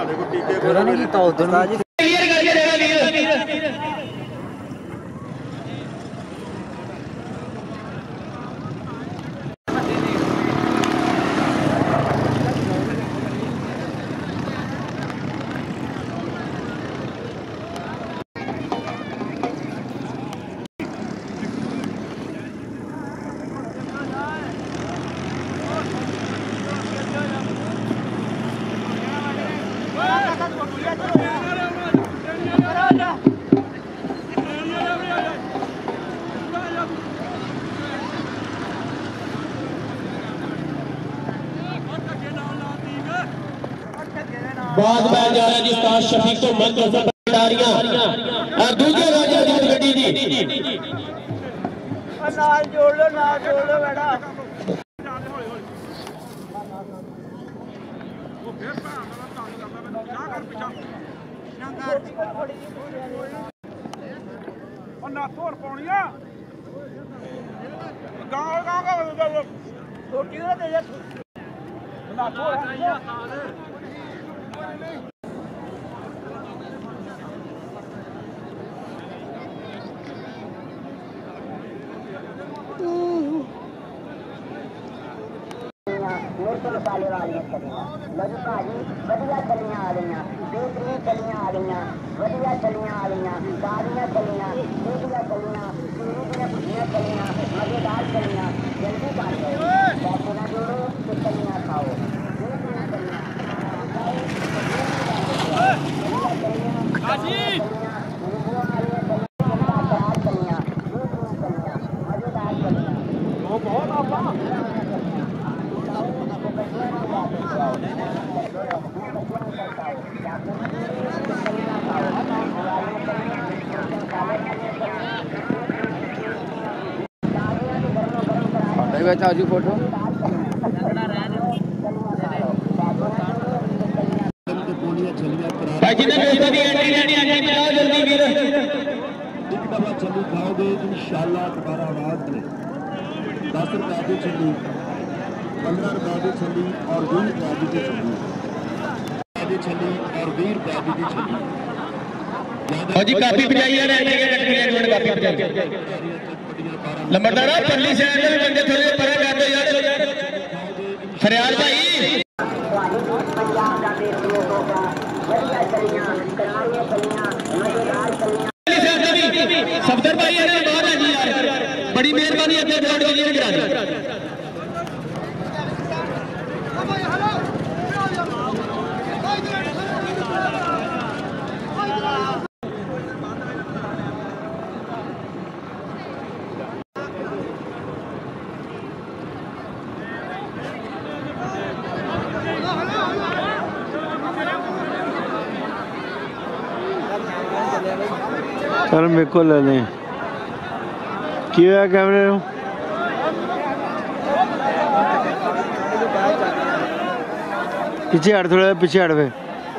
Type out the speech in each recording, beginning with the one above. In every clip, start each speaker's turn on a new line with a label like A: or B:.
A: बहुत बैल जा रहा जी उस्ताद शफीक तो मन कसर डारियां और दूसरे राजा दी गड्डी दी
B: नाल जोड़ लो बेटा ना तोड़ पौनिया गांव छोटी ना दे ना तोड़
C: मसाले वाली चलियां लगी भाजी वधिया चलियां आ गई बेहतरीन चलियां आ गई वधिया चलियां आ गई ताज़ियां चलियां दूधियां चलियां चीनी दियां भुजियां चलियां मजेदार चलियां जल्दी बन गए पैसे ना जोड़ो तो चलियां खाओ
D: चाचू फोटो
E: चली खाओगे इंशाअल्लाह दोबारा आवाज में 10 रुपए की चली 15 रुपए की चली और 20 रुपए की चली और 20 रुपए की चली
A: जी काफी बजाई है लंबरदार परली साइड में बंदे थोड़े परे कर दो यार फरियाद भाई सफदर भाई है बाहर है जी यार बड़ी मेहरबानी अपने ग्राउंड क्लियर करा दी
D: चल मेरे को ले लें क्या है कैमरे में पीछे हट थोड़ा पीछे हट पे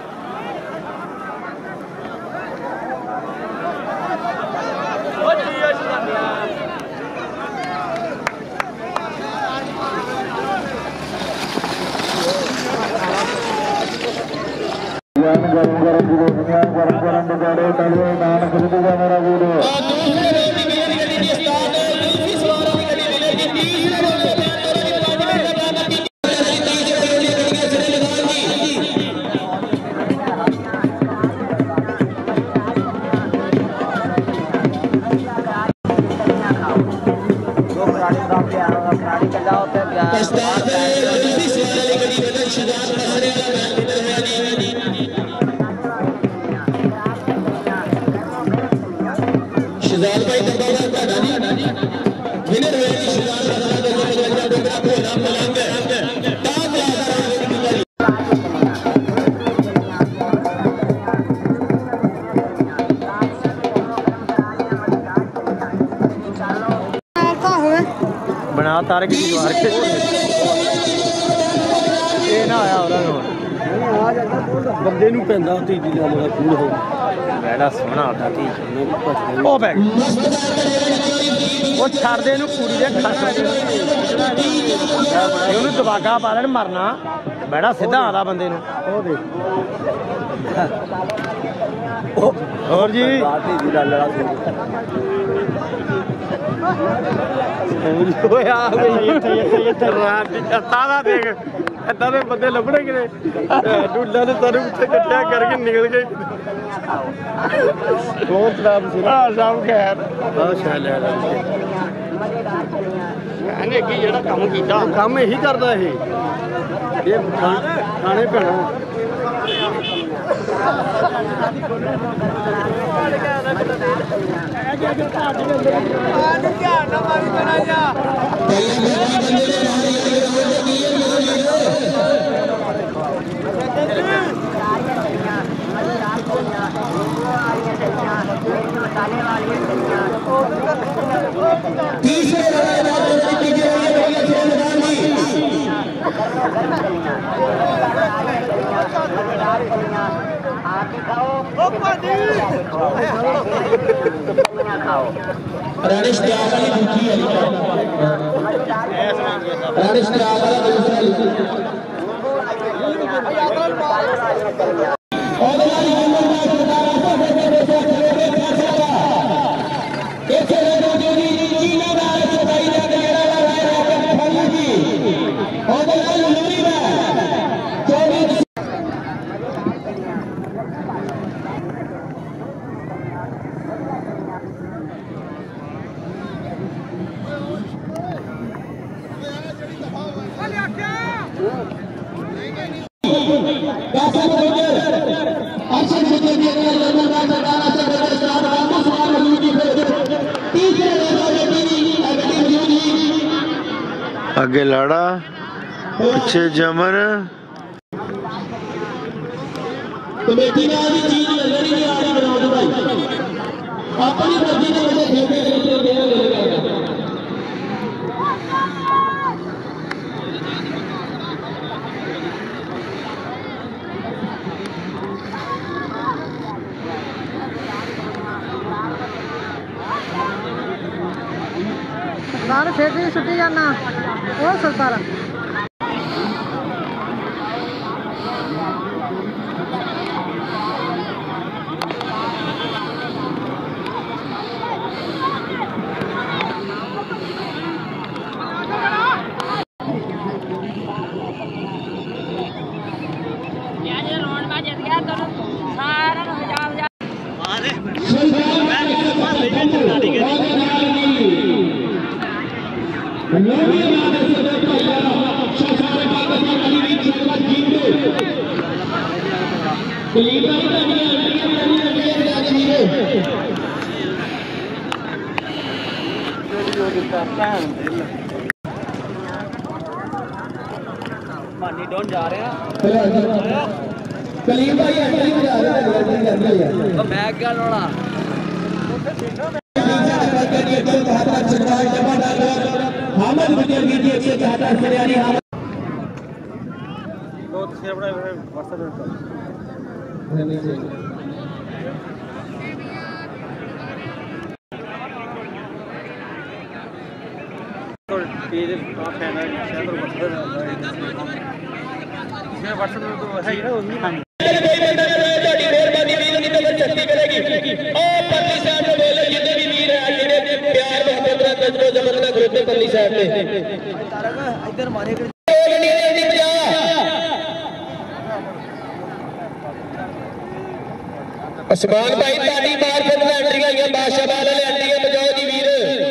D: बना तारे की दीवार के ये ना आया बंदे नूं पैंदा तीजी दा बड़ा कूड़ हो बड़ा सोहना होता ती ओ बैग वो छड़ दे नूं कुड़ी दे खस दे ओनू दबागा पा लेन मरना बैठा सीधा आला बंदे नूं और जी इदा दे बंदे लभने कि डूडा ने सारे उत्थे कट्ठिया करके निकल गए सब खैर ਜਿਹੜਾ ਕੰਮ ਕੀਤਾ ਕੰਮ ਇਹੀ ਕਰਦਾ ਇਹ ਖਾਣੇ ਪੈਣਾ आगे लाड़ा पीछे जमन कमेटी ने आदि चीज नजर ही नहीं आ रही बनाओ तो भाई अपनी मर्जी से मुझे खेलते
F: बाहर फेंक छुट्टी जाना वो सरदार
D: पानी डोन जा रहे हैं
A: कलीम भाई एंट्री में जा रहे हैं
D: मैं क्या लोड़ा
A: उस्मान भाई ताड़ी मार के एंट्रियां आईयां बादशाह वाले एंट्रियां बजाओ जी वीर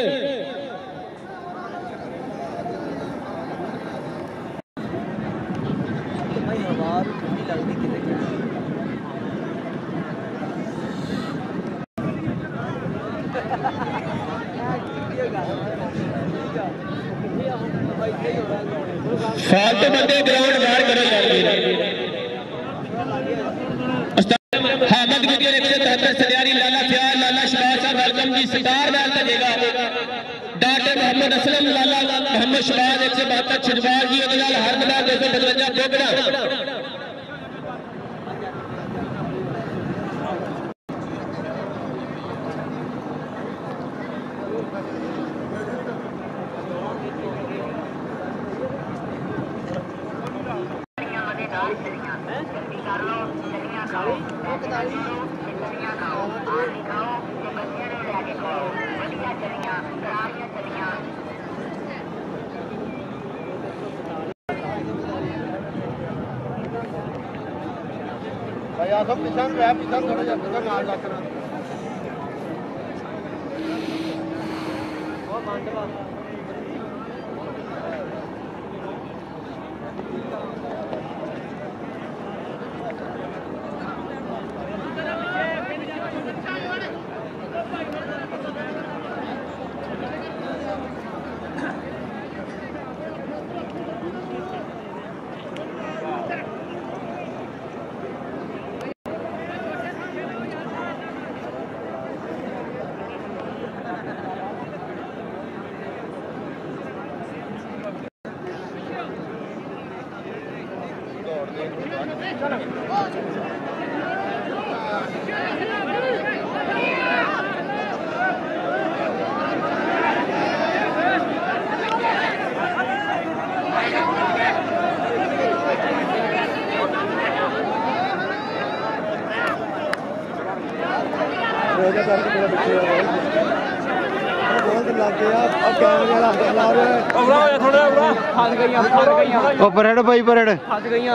A: फालतू बंदे ग्राउंड बाहर करो हामद गुजर 173 सरियारी लाला प्यार लाला शबाज साहब वेलकम जी स्टार मैच बजेगा डॉक्टर मोहम्मद असलम लाला मोहम्मद शबाज 172 छजवाल जी अगला हर मैदान 255 बोगड़ा
E: भाई आ सब पीछा में पीछा थोड़ा जा नाल लग रहा परेड भाई परेड फस गई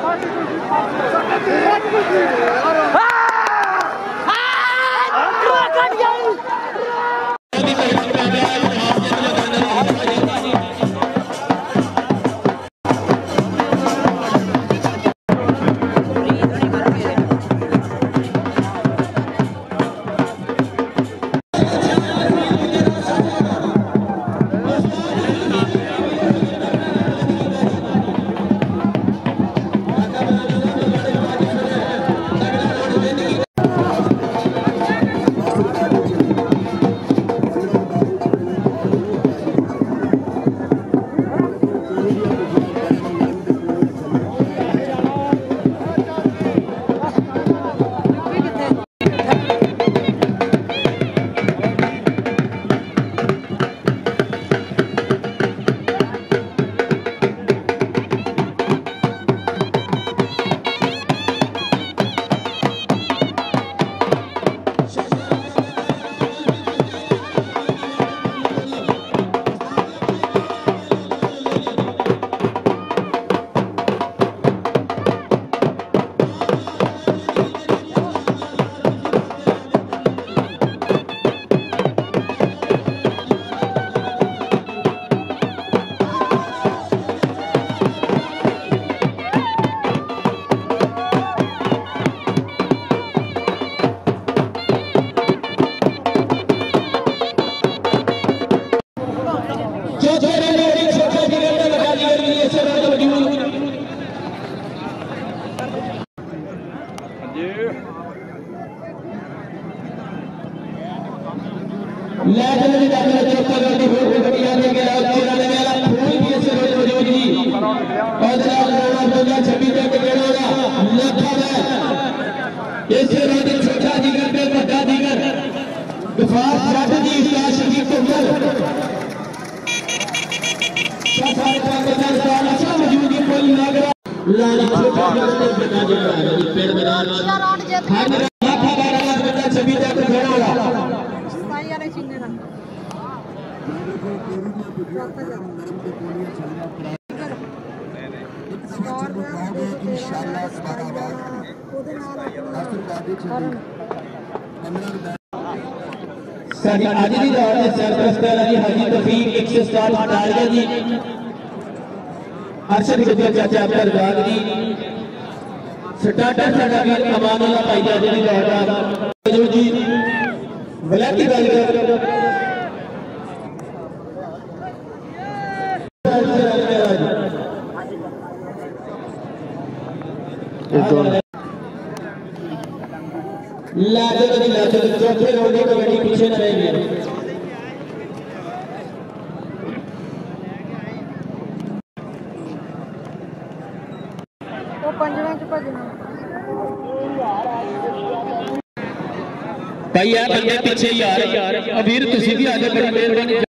E: पीछे न रहेगी। भाई यार बंदे पीछे यार अबीर तुसी भी आजा बड़ी मेहरबानी।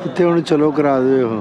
G: कितने हुण चलो करा दे हो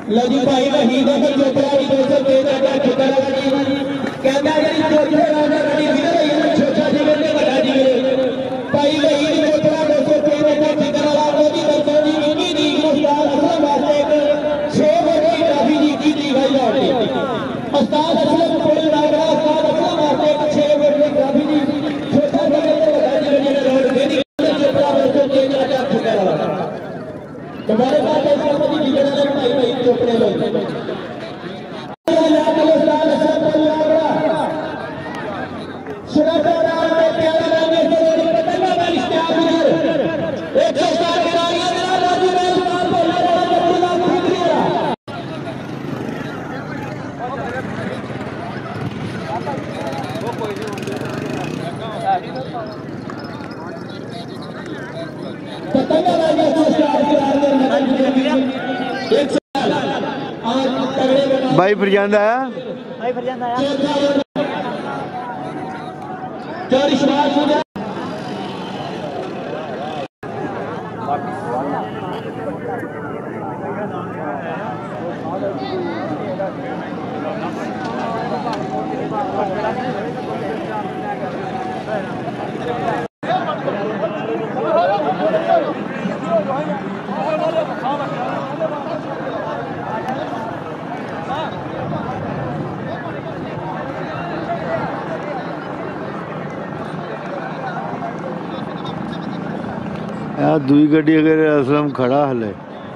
D: लगी भाई वहीद अहमद चोपड़ा की 213 ठुकर कहता है जी चोपड़ा राजा बड़ी विनर है छोटा जीवन में बड़ा जीवन भाई वहीद चोपड़ा 213 ठुकर वाला वो भी बच्चों की इतनी दी उस्ताद असलम वास्ते 6 वोट की ट्रॉफी जीती थी भाई लौटे उस्ताद असलम कोल नागरा उस्ताद असलम वास्ते 6 वोट की ट्रॉफी दी छोटा जीवन में बड़ा जीवन ने रोड दे दी चोपड़ा 213 ठुकर वाला तुम्हारे पास ऐसा मत जीवन है भाई चोपड़े लोग
G: भाई फरजांद आया दुई गड्डी अगर असलम खड़ा हले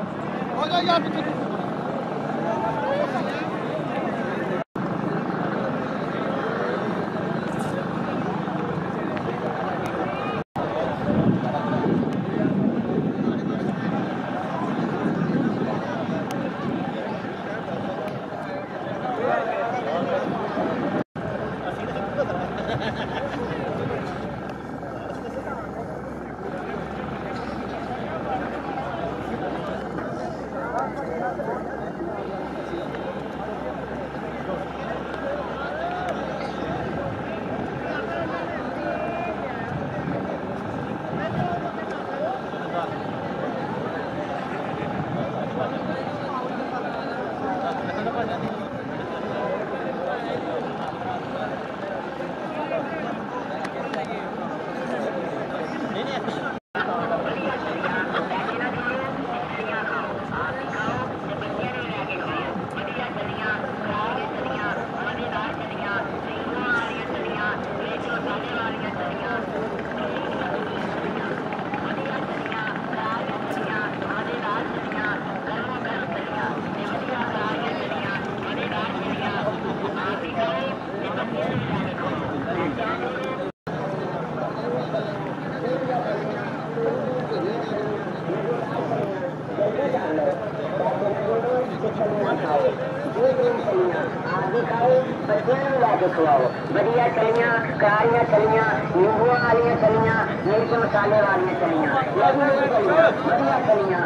C: बढ़िया चलियां करारियां चलियां नींबू वाली चलियां मिर्च मसाले वाली चलियां बढ़िया चलियां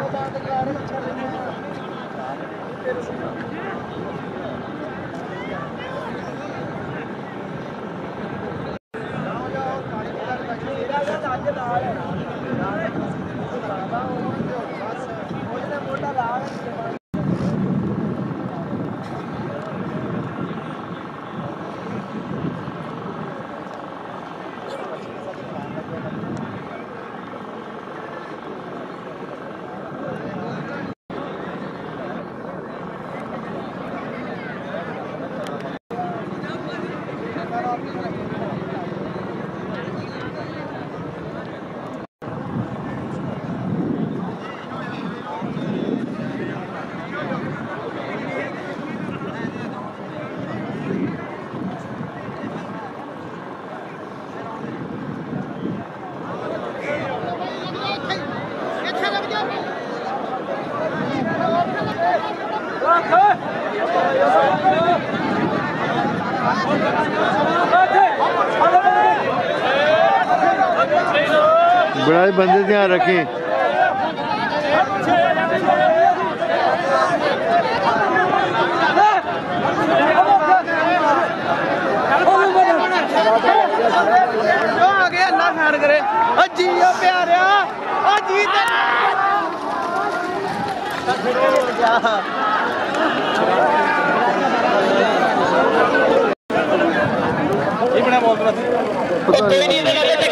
C: बड़ा बंदे ध्यान रखें।
B: अल्लाह खैर करे जी प्यारिया जी
A: कोई नहीं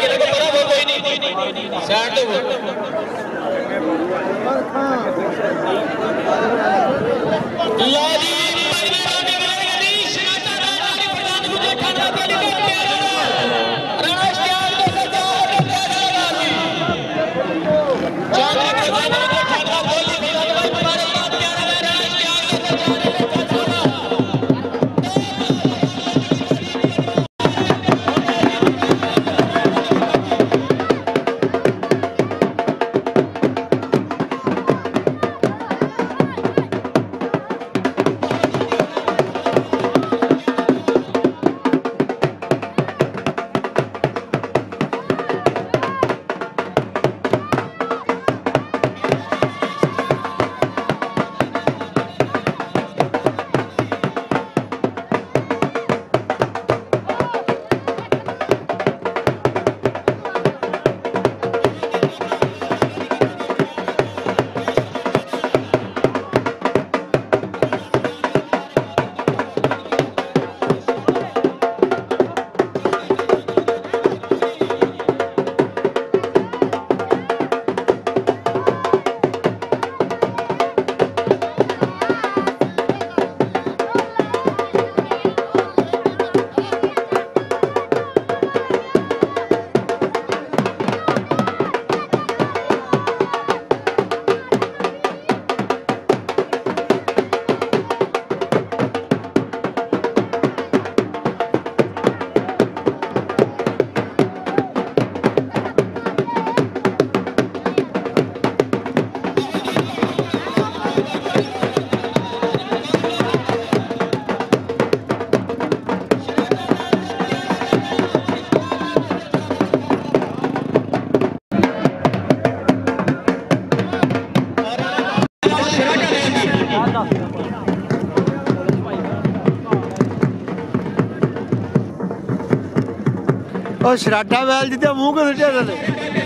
G: और शराठा बैल जिते मुंह को सुटिया थले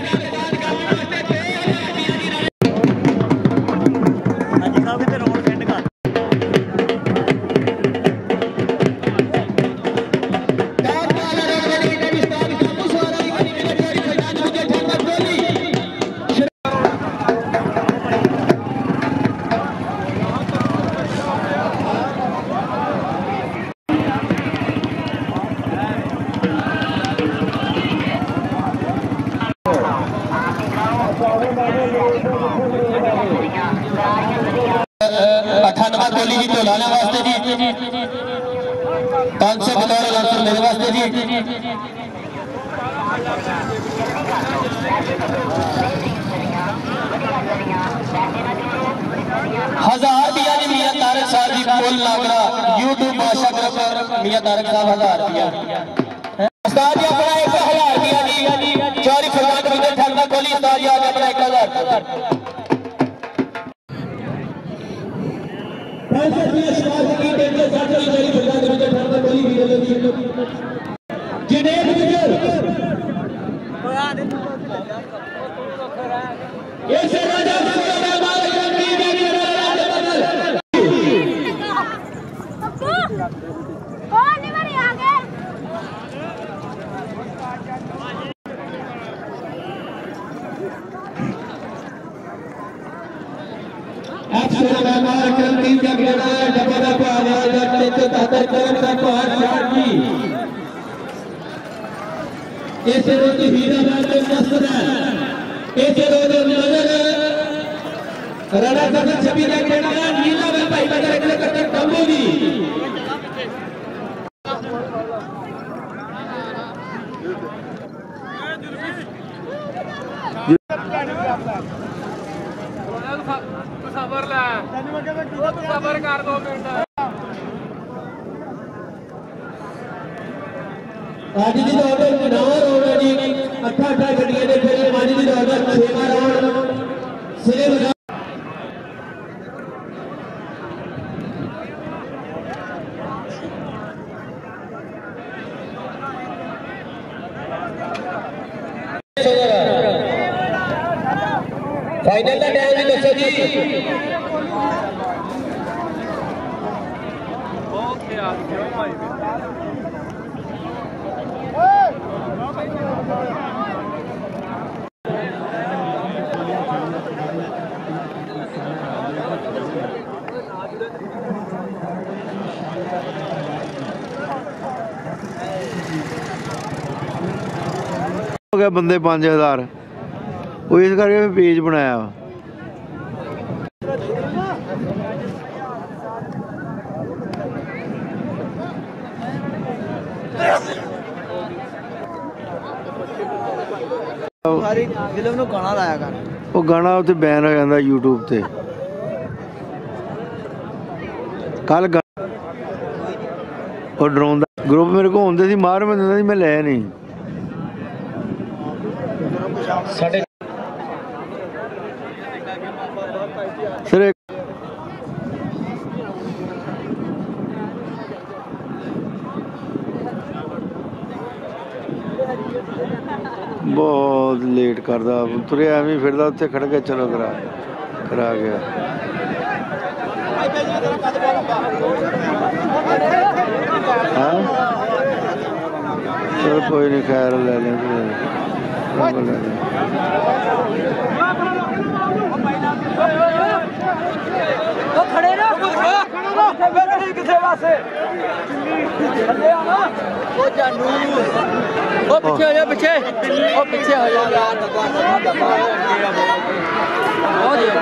A: हजार दिया जी मियां तारक साहब जी बोल लागरा यूट्यूब भाषा ग्रुप मियां तारक साहब 1000 दिया उस्ताद जी अपना 1000 दिया जी चौरी फरमान विजय ठंडा कोली उस्ताद जी आज अपना 1000 आज की दौड़ में 9 राउंड जी 8 गड्डियां ने फिर आज की दौड़ में 6 राउंड सिरे लगा फाइनल का टाइम भी दसो जी
G: हो गया बंदे 5000 वो इस करके पेज बनाया वा
B: सारी फिल्म नूं गाना लाया कर
G: वो गाना उत्ते बैन हो जाता यूट्यूब ते कल और डराउंदा ग्रुप मेरे को होंदे सी मार मैं दिंदा सी मैं लै नहीं सर बहुत लेट करदा तुरे एवं फिरदा उत्थे खड़ के चलो करा गया हाँ चलो कोई नहीं खैर ले लेंगे
B: खड़े रहो किसे वास्ते ओ जानू ओ पीछे हो जा पीछे ओ पीछे हो जा यार दबा बहुत ही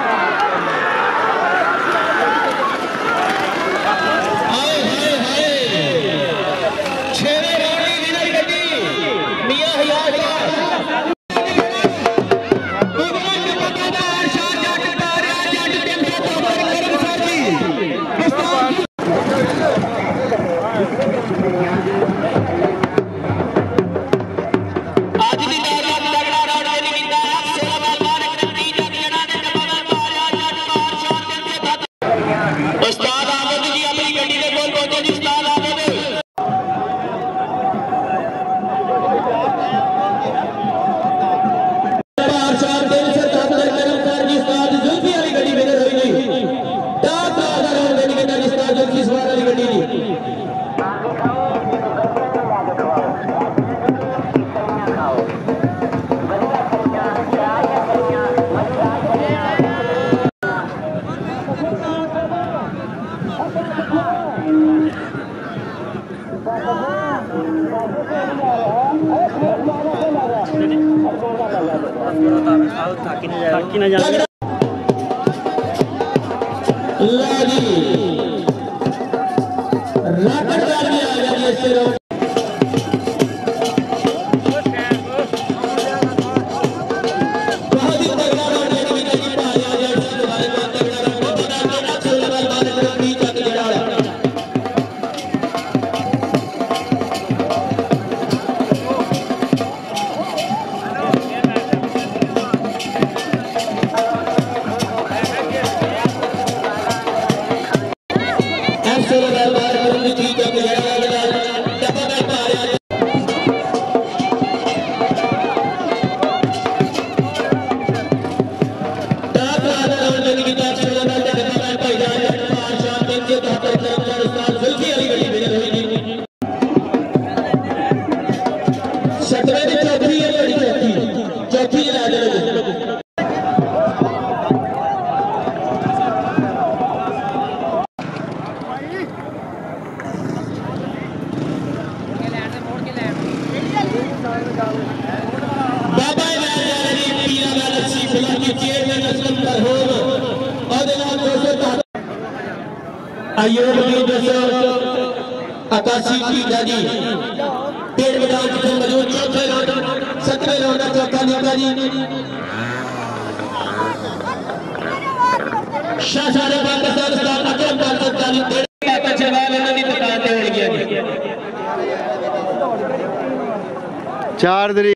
G: चार तरीक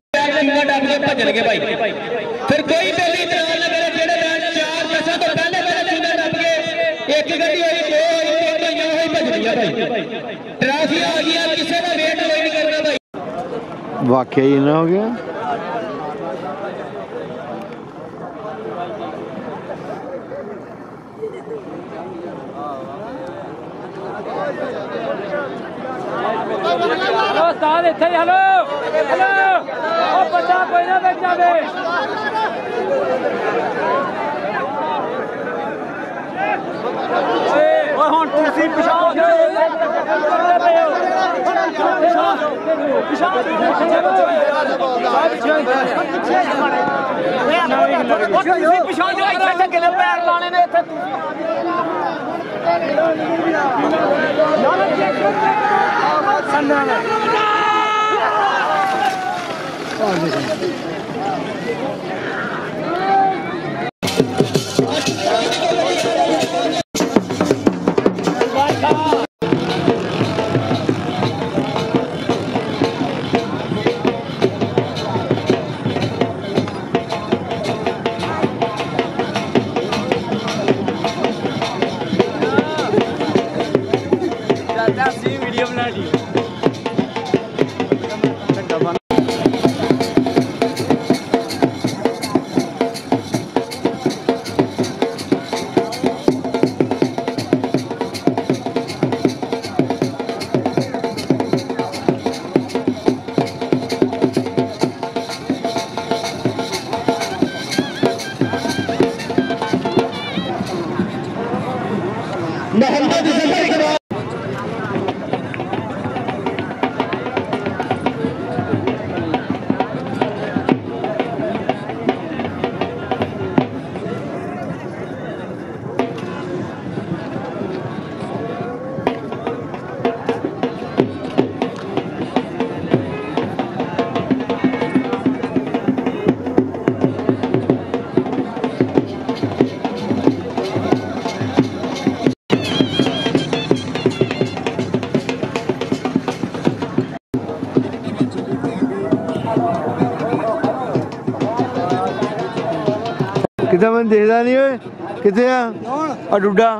A: फिर कोई पहली इतराज न करे जेड़े मैच 4 दसा तो पहले चुना टप के एक गड्डी होई दो होई भजदियां भाई ट्रॉफी आ गई किसी का वेट नहीं करना भाई
G: वाकई ही ना हो गया
B: उस्ताद इत्थे ही हेलो हेलो ओ बच्चा कोई ना बैठ जावे ओए हुन तुसी पिछां पैर लाने ने इत्थे वीडियो बना ली
G: कितना मैं देखता नहीं हो कितने डूडा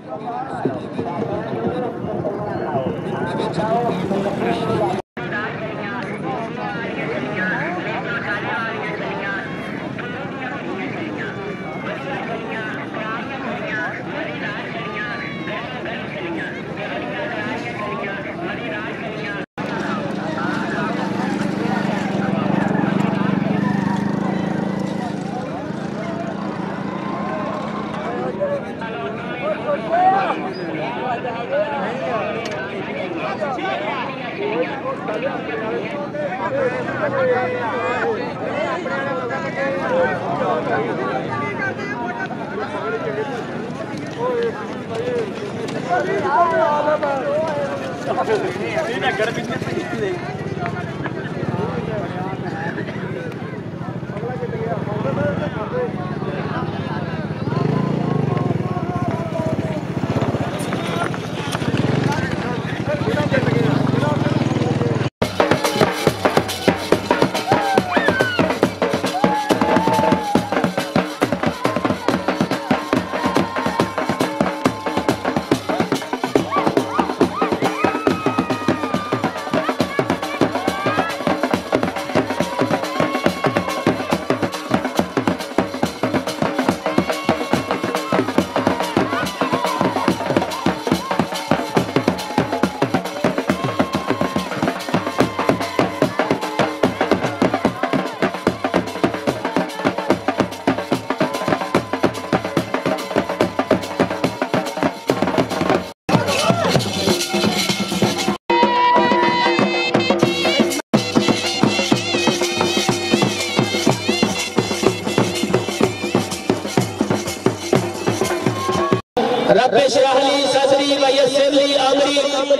A: रब इश्रह ली सदरी व यस्सिर ली अमरी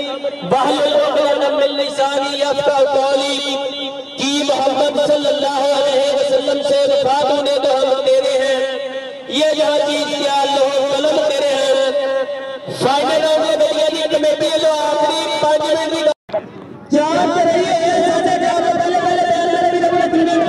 A: वहलुल उक़दतम मिन लिसानी यफ़क़हू क़ौली कि मोहम्मद सल्लल्लाहु अलैहि वसल्लम से वफात होने तो हम तेरे हैं, ये जहाँ चीज क्या अल्लाह कलम तेरे हैं। फाइनल राउंड में बेलगादी कमेटी जो आखिरी 5 मिनट की
D: चार रही है सबसे ज्यादा पहले पहले तैयार करें भी अपने टीम में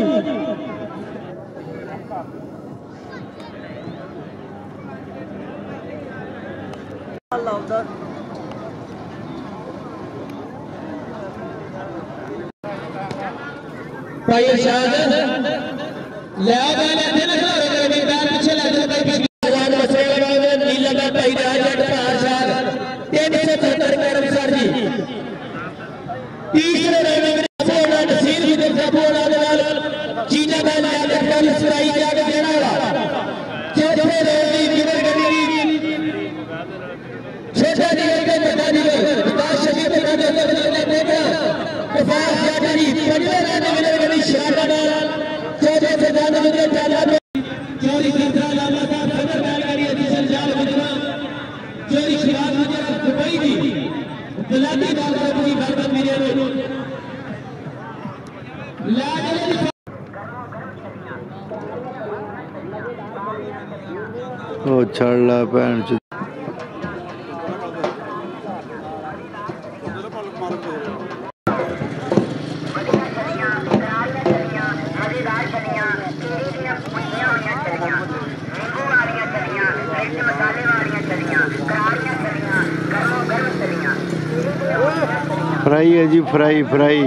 A: भाई इरशाद ले वाले थे ना खड़े करके पैर पीछे लग गए भाई भगवान मसले लगावे नीला का भाई राज जट पाशाद
D: निशाना डाल पूरी गर्दन मेरे
G: ओ छड़ ला भैन च फ्राई है जी, फ्राई फ्राई।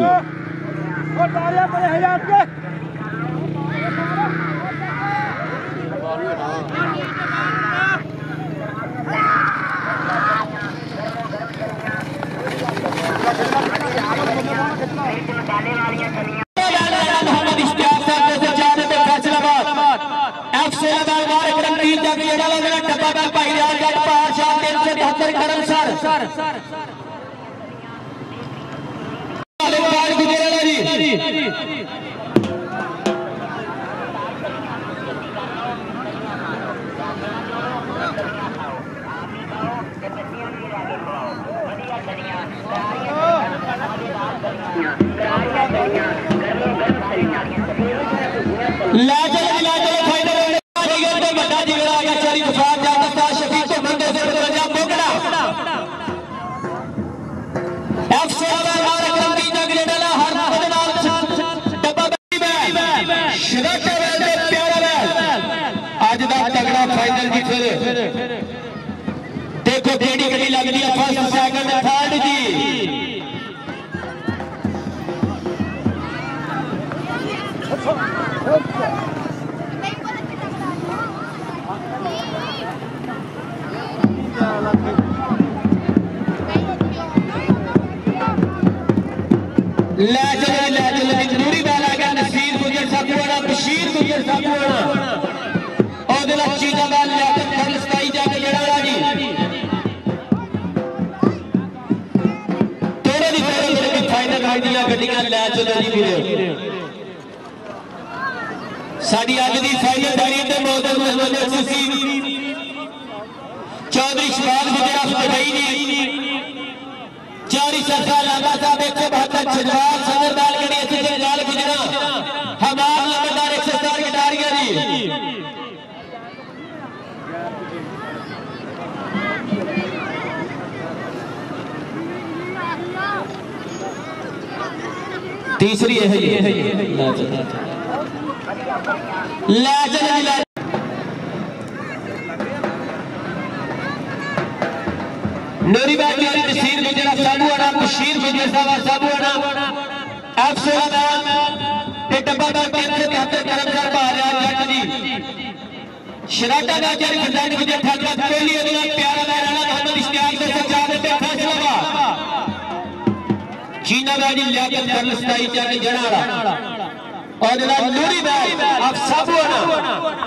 G: देखो केड़ी केड़ी लगदी है फर्स्ट सेकंड थर्ड जी। ले चलो नूरी बाल आ गया, नसीर गुजर साहब होना, बशीर गुजर साहब होना और दिल चीजा बाल लिया कर सताई जाके जड़ा जी तेरे दी तेरे फाइनल आईडिया गड्डियां ले चलो जी वीरे। साडी अज दी फाइनल तारीख ते मौजूद मेहमान असीसी चौधरी शबाज गुजरा दुबई जी, चारी सरकार लाला साहब 172 छजवाल सदर बालगड़ी असीसी लाल गुजरा हमार लंबरदार 107 गिटारिया जी। तीसरी है नूरी बैठी नसीर गुजरा साबू आना, बशीर गुजर साहब साबू आना, डब्बा करमसर जट जी शराटा का जर खजान गुजर ठाकरा पहली अगला प्यारा राणा मोहम्मद इश्तियाक से सजाद पे फैसला चीना गाड़ी लियाकत कर लस्ताई जाके जनाड़ा और जनाब नूरी बैठ आप साबू आना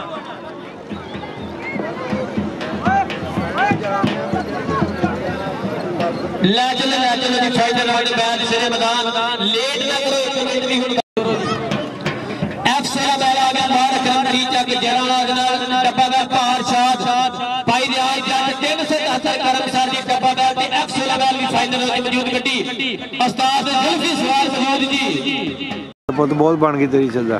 G: ले चलो जी फाइनल राउंड बैल सिरे मैदान लेट ना करो, एक मिनट भी हुन एफ सेरा बैल आ गया बाहर कर टीचा के जराना जनाब डब्बा बैल पार शाद भाई रियाज जट 370 करमसर जी डब्बा बैल ते एफ सेरा बैल भी फाइनल में मौजूद गड्डी उस्ताद जुल्फी सवार मौजूद जी। बहुत बन गई तेरी चलदा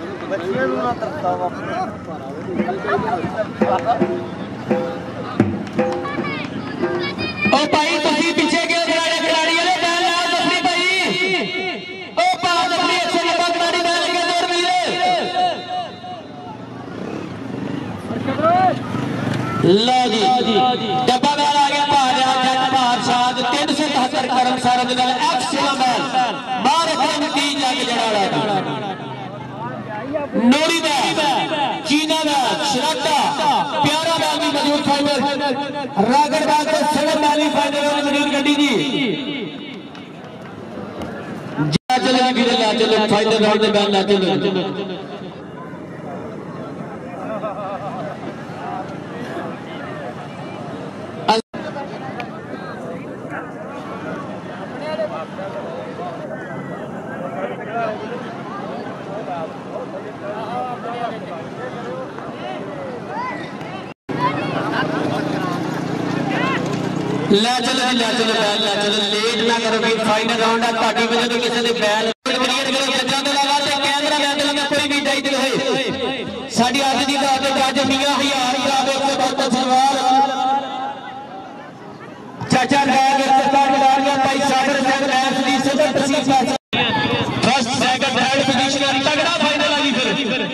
D: ओ भाई तुसी पीछे के खिलाड़ी वाले बैल ला जफरी भाई ओ पास अपनी अच्छे लंबा खिलाड़ी बैल के दौर वीरे लो जी डब्बा बैल आ गया भार शाद 373 करमसर दे नाल एफ सेवा बैल बाहर अपनी टीम जाके जड़ा नूरी बैल चीना बैल शराटा प्यारा बैल भी मौजूद फाइनल रागड़बाग के सदर बैल फाइनल में मौजूद गड्डी जी। चलो वीरे ला चलो फाइनल राउंड में बैल ला चलो
G: ਲੈ ਚਲੋ ਜੀ, ਲੈ ਚਲੋ बैल, ਲੈ चलो लेट ना करो भी फाइनल राउंड है ਤੁਹਾਡੀ ਵਜ੍ਹਾ ਤੋਂ ਕਿਸੇ ਦੇ बैल ਕਲੀਅਰ ਕਰੋ ਜੱਜਾਂ ਦੇ ਲਗਾ ਤੇ ਕੈਮਰਾ ਲੈ ਦੇ ਲਗਾ ਕੋਈ ਵੀ ਟਾਈਟਲ ਹੋਏ ਸਾਡੀ ਅੱਜ ਦੀ ਦਾਤ ਦੇ ਜੱਜ ਮੀਆਂ ਹਜ਼ਾਰ ਭਰਾ ਦੇ ਬਾਤ ਸਵਾਰ ਚਾਚਾ ਬੈਗ ਸਰਦਾਰ ਗਵਾਲੀਆ ਭਾਈ ਸਾਬਰ ਸਿੰਘ ਐਸ ਦੀ ਸਦਰ ਤਸੀਲ फर्स्ट सेकंड थर्ड पोजीशन तगड़ा फाइनल आ गई फिर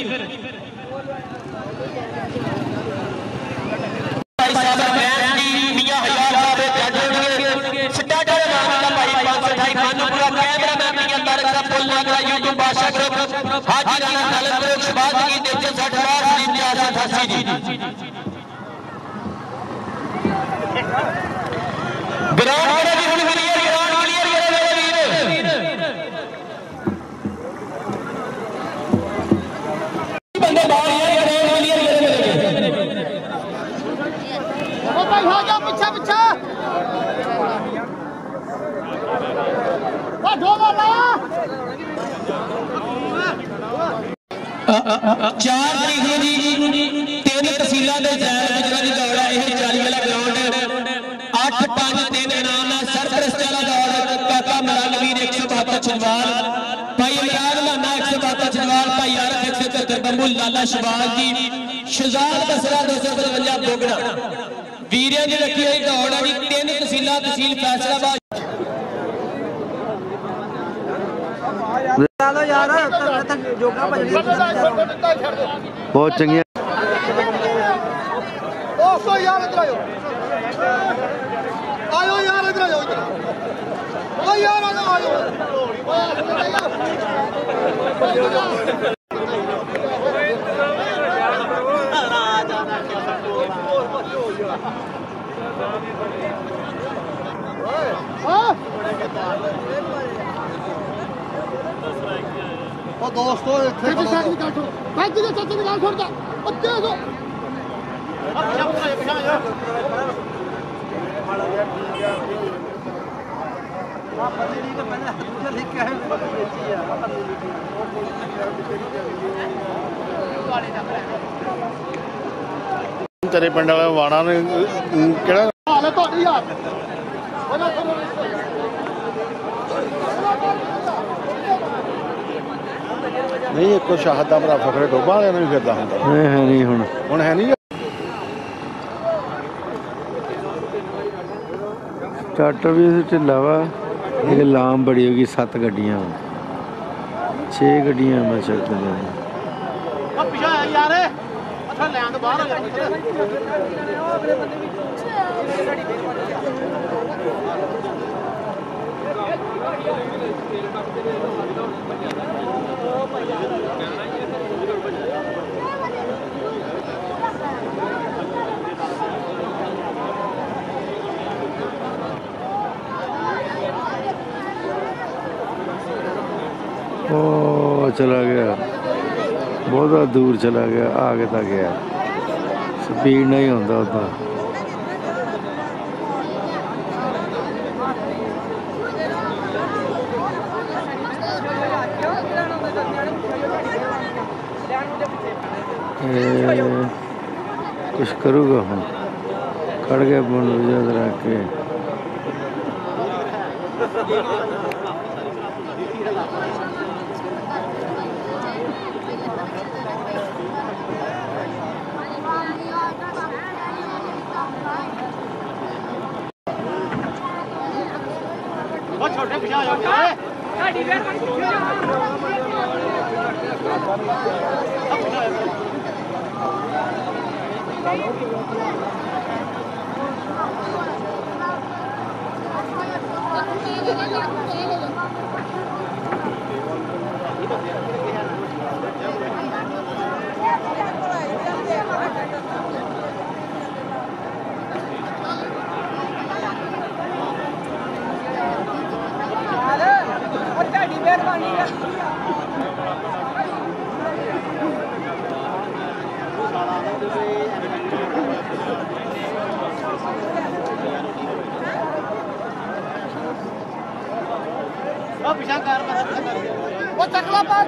G: भाई साहब मैच दी मियां हजार साहब जज होंगे स्टार्टर मामला भाई 528 मानूपुरा कैमरामैन मियां तारक साहब पुल नागरा यूट्यूब बादशाह ग्रुप हाजी राणा खालिद ग्रुप शबाज की 360 बार सलीम 488 जी ग्राउंड करो जी हुन क्लियर ग्राउंड क्लियर करो मेरे वीर बंदे बाहर यार ग्राउंड क्लियर करो मेरे
F: ओ भाई हो जाओ पीछे पीछे ओ ढोला लाया
G: 4 तरीक ਨੂੰ ਜੀ 3 ਤਹਿਸੀਲਾਂ ਦੇ ਜ਼ੈਲ ਗੁਜਰਾਂ ਦੀ ਦੌੜ ਹੈ ਇਹ 40 ਵਾਲਾ ਗਰਾਊਂਡ 8-5-3 ਇਨਾਮ ਨਾਲ ਸਰਪ੍ਰਸਤ ਵਾਲਾ ਦੌੜ ਕਾਕਾ ਮਰਾਨਵੀਰ 172 ਛਜਵਾਲ ਭਾਈ ਇਮਰਾਨ ਲਾਨਾ 172 ਛਜਵਾਲ ਭਾਈ ਆਰਫ 173 ਬੰਬੂ ਲਾਲਾ ਸ਼ਬਾਜ਼ ਜੀ ਸ਼ਹਜ਼ਾਦ ਬਸਰਾ 255 ਬੋਗੜਾ ਵੀਰਿਆਂ ਦੀ ਰੱਖੀ ਹੋਈ ਦੌੜ ਹੈ ਜੀ 3 ਤਹਿਸੀਲਾਂ ਤਹਿਸੀਲ ਫੈਸਲਾਬਾਦ
B: चलो यार जोगा
H: बहुत चंगी
F: यार इधर आयो आयो यार इधर आयो ओ यार आयो दोस्तों चाचे की गाल छोड़ दे
E: तेरे पिंड वाले वाणा ने केड़ा नहीं एक शाहद का भरा फखरे डोबा वाले भी फिरदा हुंदा
H: है नहीं हुण
E: है नहीं
H: स्टार्टर भी ढिला वा ये लाम बड़ी होगी 7 गड्डियां 6 गड्डियां मैं चलते
F: यार लैन तो बाहर
H: ओ चला गया बहुत दूर चला गया आगे तक गया स्पीड नहीं होता उतना कुछ करूँगा हम खड़ गया बन रख के
F: छोटे पिछा जाओ वो चकला पार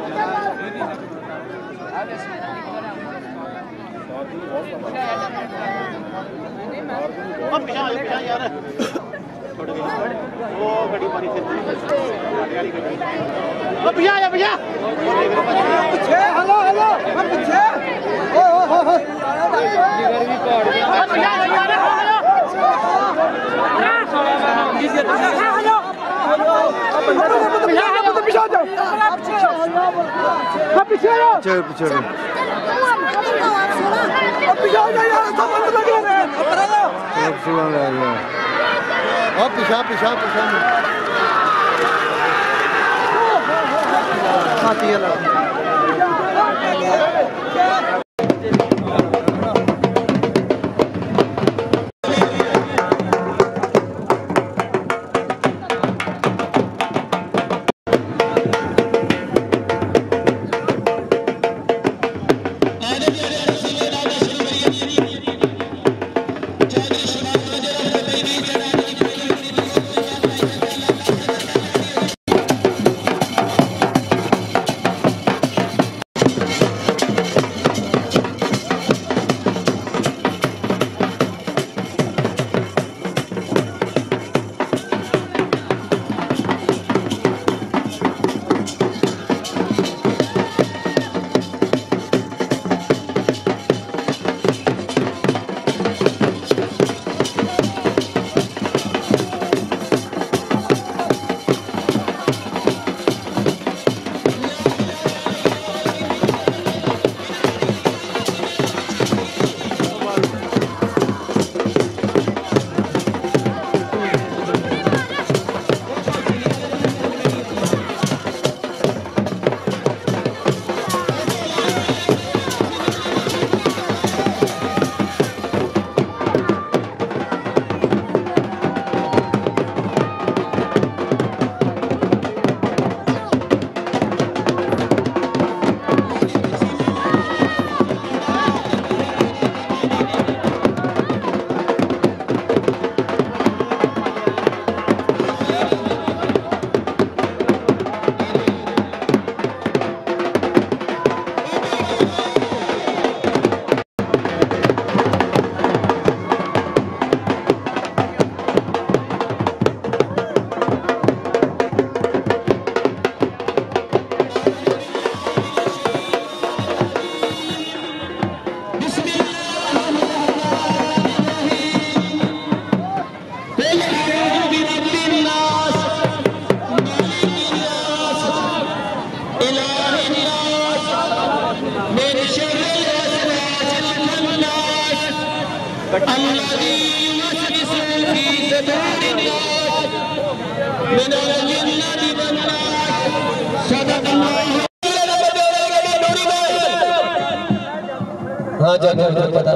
G: हाँ जाने पता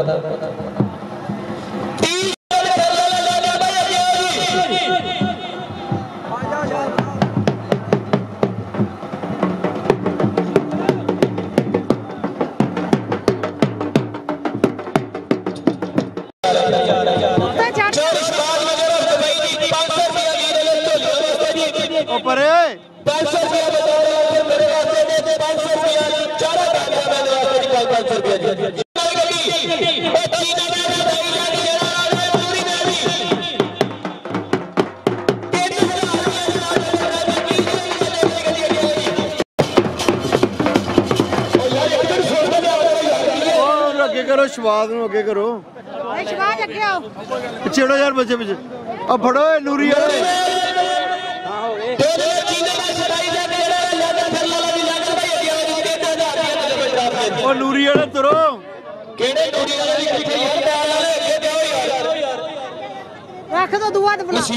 H: शवाद नूं अगे करो
F: शवाद अगे आओ
H: पिछेड़ो यार बच्चे पीछे अब फड़ो नूरी वाले ओ नूरी वाले तुरो
F: रख दो दुआ तो बुला